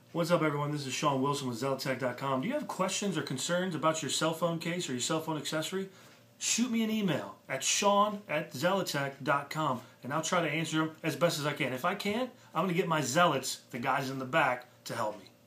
What's up, everyone? This is Sean Wilson with Zellatek.com. Do you have questions or concerns about your cell phone case or your cell phone accessory? Shoot me an email at sean@zellatek.com, and I'll try to answer them as best as I can. If I can't, I'm going to get my zealots, the guys in the back, to help me.